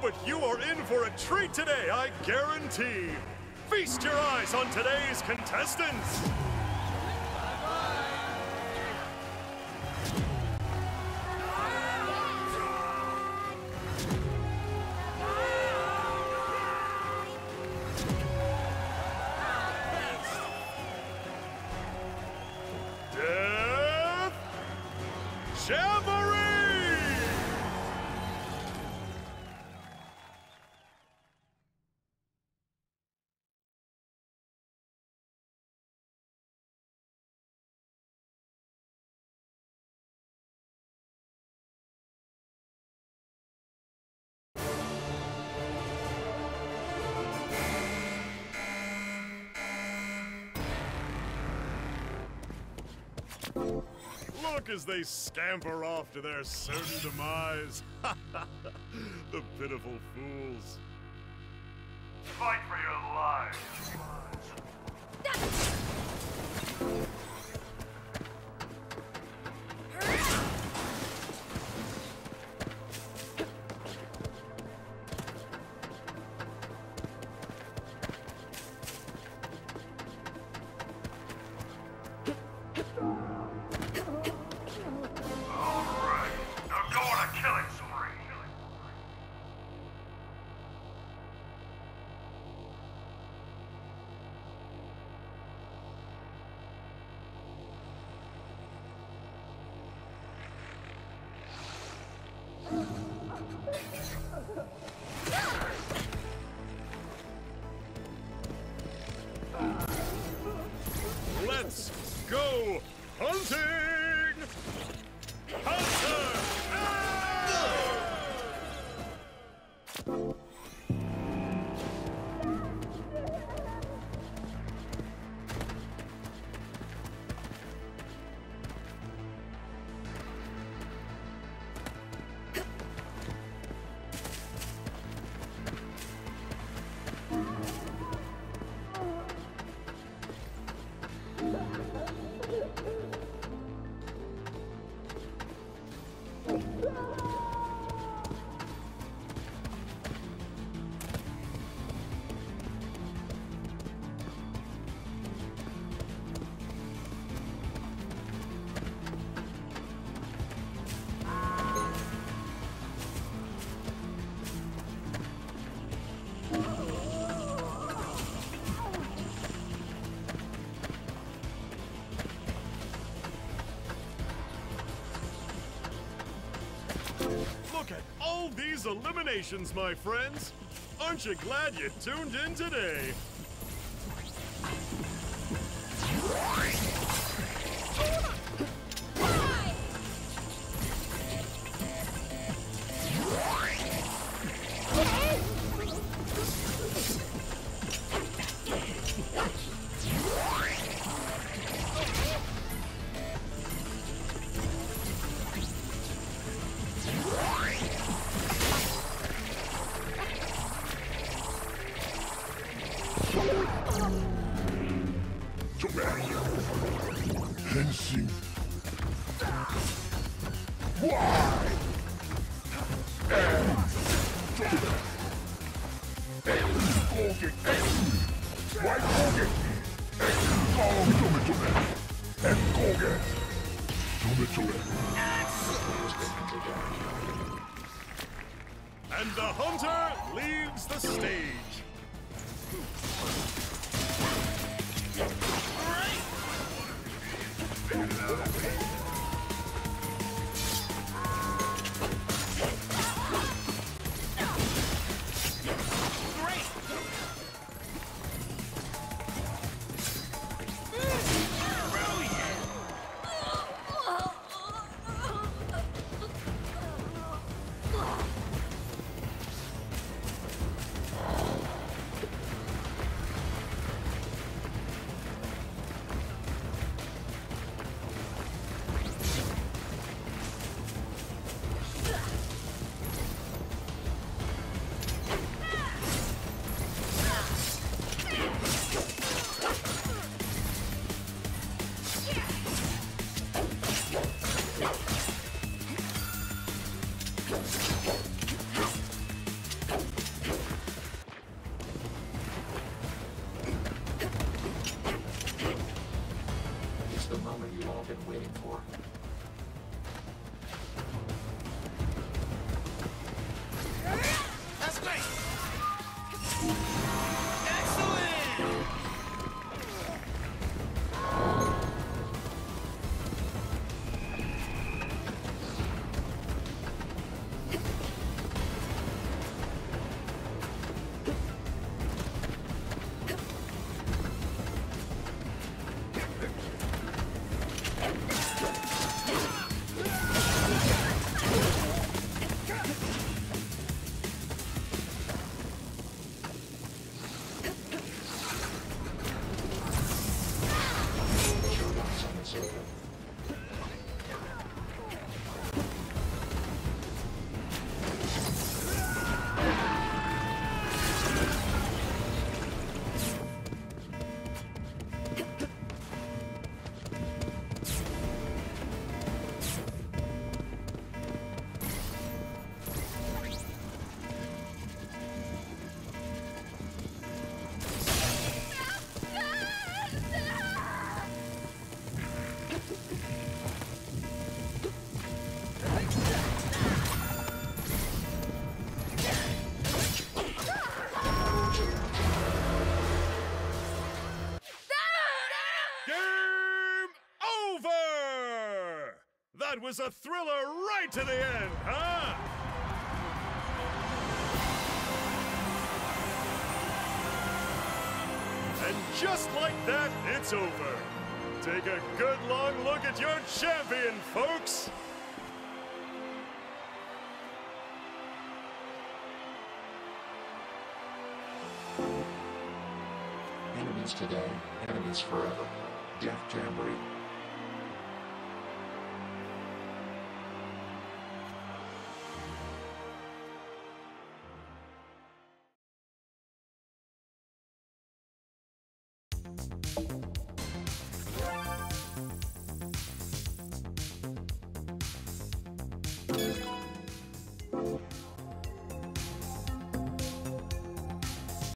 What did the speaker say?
but you are in for a treat today, I guarantee. Feast your eyes on today's contestants. Look as they scamper off to their certain demise. The pitiful fools. Fight for your lives. Let's go hunting! Hunter! Look at all these eliminations, my friends! Aren't you glad you tuned in today? Henshin. Why? And the hunter leaves the stage. was a thriller right to the end, huh? And just like that, it's over. Take a good long look at your champion, folks! Enemies today, enemies forever. Death Jamboree.